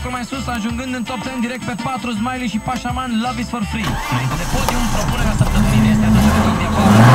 locuri mai sus, ajungând în top 10 direct pe 4, Smiley și Pashaman, Love is for Free. Înainte de podium, propunerea săptămânii este atunci de India Power.